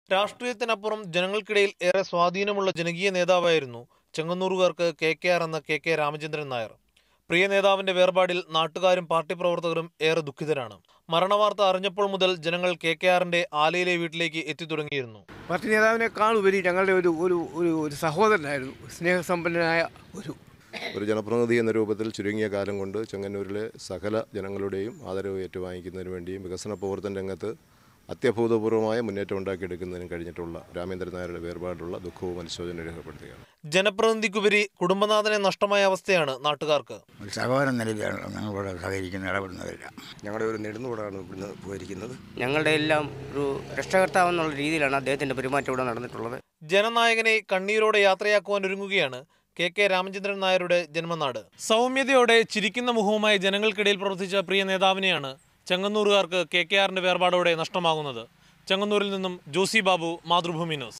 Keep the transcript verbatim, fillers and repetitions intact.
രാഷ്ട്രീയത്തിനപ്പുറം ജനങ്ങൾക്കിടയിൽ ഏറെ സ്വാധീനമുള്ള ജനകീയ നേതാവായിരുന്നു ചെങ്ങന്നൂറുകാർക്ക് കെ കെ ആർ എന്ന കെ കെ രാമചന്ദ്രൻ നായർ. പ്രിയ നേതാവിന്റെ വേർപാടിൽ നാട്ടുകാരും പാർട്ടി പ്രവർത്തകരും ഏറെ ദുഃഖിതരാണ്. മരണവാർത്ത അറിഞ്ഞപ്പോൾ മുതൽ ജനങ്ങൾ കെ കെ ആറിന്റെ ആലയിലെ വീട്ടിലേക്ക് എത്തിത്തുടങ്ങിയിരുന്നു. പാർട്ടി നേതാവിനേക്കാൾ ഉപരി ഞങ്ങളുടെ ഒരു ഒരു ഒരു സഹോദരനായിരുന്നു. സ്നേഹസമ്പന്നനായ ഒരു ഒരു ജനപ്രതിനിധി എന്ന രൂപത്തിൽ ചുരുങ്ങിയ കാലം കൊണ്ട് ചെങ്ങന്നൂരിലെ സകല ജനങ്ങളുടെയും ആദരവ് ഏറ്റുവാങ്ങിക്കുന്നതിന് വേണ്ടിയും വികസന പ്രവർത്തന രംഗത്ത് അത്യഭൂതപൂർവമായ മുന്നേറ്റം ഉണ്ടാക്കിയെടുക്കുന്നതിന് കഴിഞ്ഞിട്ടുള്ള രാമചന്ദ്രൻ നായരുടെ വേർപാടുള്ള ദുഃഖവും അനുശോചനവും രേഖപ്പെടുത്തുകയാണ്. ജനപ്രതിനിധിക്കുപരി കുടുംബനാഥനെ നഷ്ടമായ അവസ്ഥയാണ് നാട്ടുകാർക്ക്. ഒരു സഹോദരൻ നിലയിലാണ് ഞങ്ങളോട് സഹകരിക്കുന്ന ഇടപെടുന്നതില്ല. ഞങ്ങളുടെ ഒരു നെടുന്നൂടാണ് ഇവിടുന്ന് പോയിരിക്കുന്നത്. ഞങ്ങളുടെ എല്ലാം ഒരു രക്ഷകർത്താവെന്നുള്ള രീതിയിലാണ് അദ്ദേഹത്തിന്റെ പെരുമാറ്റം ഇവിടെ നടന്നിട്ടുള്ളത്. ജനനായകനെ കണ്ണീരോടെ യാത്രയാക്കുവാൻ ഒരുങ്ങുകയാണ് കെ കെ രാമചന്ദ്രൻ നായരുടെ ജന്മനാട്. സൗമ്യതയോടെ ചിരിക്കുന്ന മുഖവുമായി ജനങ്ങൾക്കിടയിൽ പ്രവർത്തിച്ച പ്രിയ നേതാവിനെയാണ് ചെങ്ങന്നൂറുകാർക്ക് കെ കെ ആറിന്റെ വേർപാടോടെ നഷ്ടമാകുന്നത്. ചെങ്ങന്നൂരിൽ നിന്നും ജോസി ബാബു, മാതൃഭൂമി ന്യൂസ്.